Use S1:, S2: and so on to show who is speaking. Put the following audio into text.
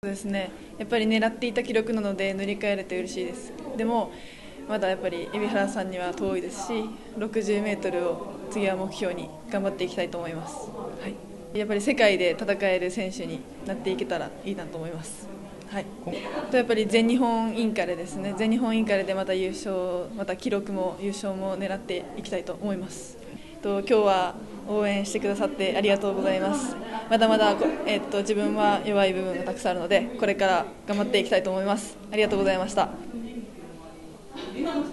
S1: そうですね、やっぱり狙っていた記録なので塗り替えれて嬉しいです。でもまだやっぱり海老原さんには遠いですし、60メートルを次は目標に頑張っていきたいと思います。はい、やっぱり世界で戦える選手になっていけたらいいなと思います。はい、やっぱり全日本インカレですね。全日本インカレでまた優勝、また記録も優勝も狙っていきたいと思います。今日は応援してくださってありがとうございます。まだまだ、自分は弱い部分がたくさんあるので、これから頑張っていきたいと思います。ありがとうございました。